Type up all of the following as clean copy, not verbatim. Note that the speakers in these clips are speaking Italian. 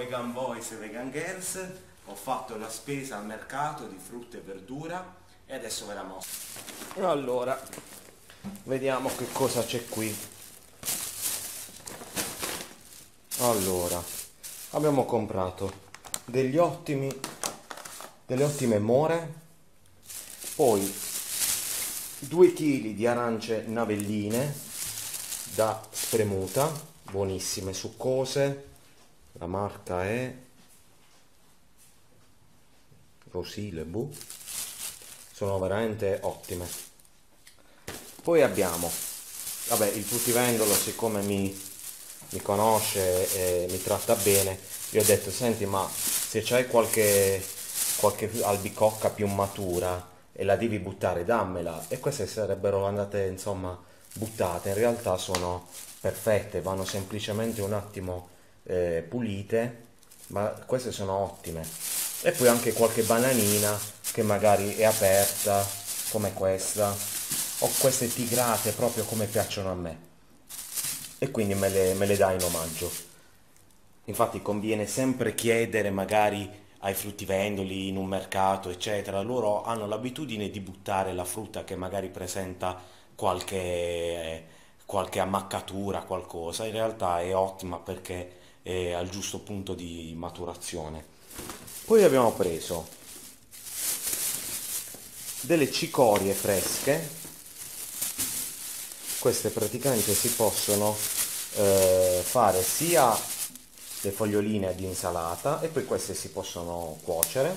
Vegan Boys e Vegan Girls, ho fatto la spesa al mercato di frutta e verdura e adesso ve la mostro. Allora, vediamo che cosa c'è qui. Allora, abbiamo comprato delle ottime more, poi 2 kg di arance navelline da spremuta, buonissime, succose, la marca è Rosilebu, sono veramente ottime. Poi abbiamo, vabbè, il fruttivendolo, siccome mi conosce e mi tratta bene, gli ho detto: senti, ma se c'hai qualche albicocca più matura e la devi buttare, dammela. E queste sarebbero andate, insomma, buttate. In realtà sono perfette, vanno semplicemente un attimo pulite, ma queste sono ottime. E poi anche qualche bananina che magari è aperta, come questa, o queste tigrate proprio come piacciono a me, e quindi me le dai in omaggio. Infatti conviene sempre chiedere magari ai fruttivendoli in un mercato, eccetera. Loro hanno l'abitudine di buttare la frutta che magari presenta qualche ammaccatura, qualcosa. In realtà è ottima perché è al giusto punto di maturazione. Poi abbiamo preso delle cicorie fresche. Queste praticamente si possono fare sia le foglioline di insalata, e poi queste si possono cuocere.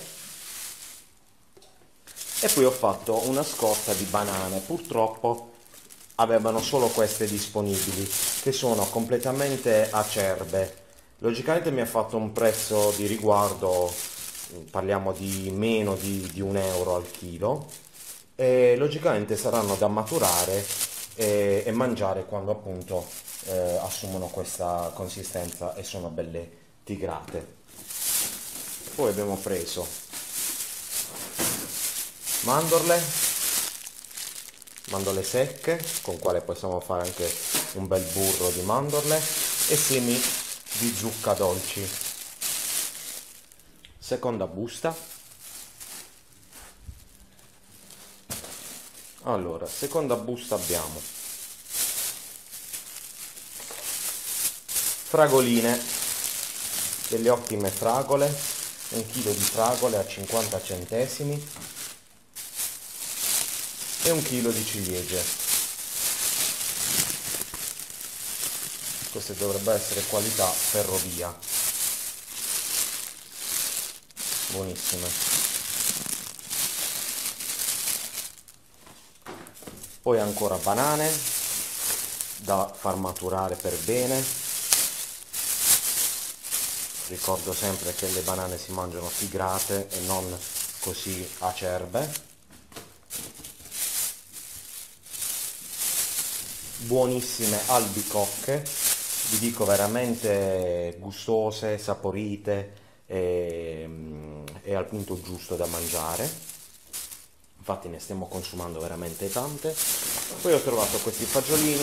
E poi ho fatto una scorta di banane, purtroppo avevano solo queste disponibili, che sono completamente acerbe. Logicamente mi ha fatto un prezzo di riguardo, parliamo di meno di 1 euro al chilo, e logicamente saranno da maturare e mangiare quando appunto assumono questa consistenza e sono belle tigrate. Poi abbiamo preso mandorle secche, con quale possiamo fare anche un bel burro di mandorle, e semi di zucca dolci. Seconda busta. Allora, seconda busta abbiamo fragoline, delle ottime fragole, 1 chilo di fragole a 50 centesimi e 1 chilo di ciliegie. Queste dovrebbero essere qualità ferrovia, buonissime. Poi ancora banane da far maturare per bene. Ricordo sempre che le banane si mangiano tigrate e non così acerbe. Buonissime albicocche, vi dico, veramente gustose, saporite e al punto giusto da mangiare. Infatti ne stiamo consumando veramente tante. Poi ho trovato questi fagiolini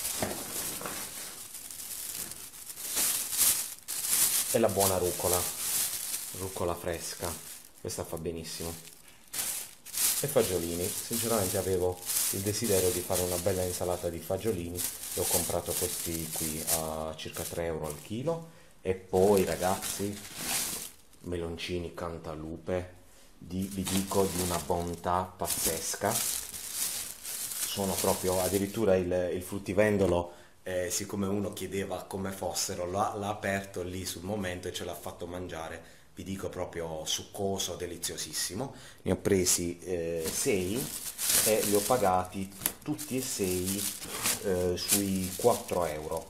e la buona rucola fresca, questa fa benissimo. E fagiolini, sinceramente avevo il desiderio di fare una bella insalata di fagiolini e ho comprato questi qui a circa 3 euro al chilo. E poi, ragazzi, meloncini cantalupe, vi dico, di una bontà pazzesca. Sono proprio, addirittura il fruttivendolo, siccome uno chiedeva come fossero, l'ha aperto lì sul momento e ce l'ha fatto mangiare. Vi dico, proprio succoso, deliziosissimo. Ne ho presi 6 e li ho pagati tutti e 6 sui 4 euro.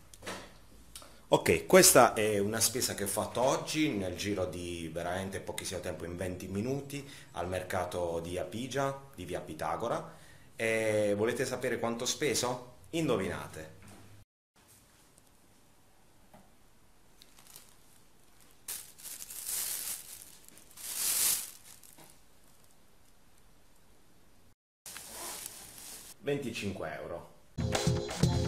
Ok, questa è una spesa che ho fatto oggi nel giro di veramente pochissimo tempo, in 20 minuti, al mercato di Apigia, di via Pitagora. E volete sapere quanto ho speso? Indovinate. €25.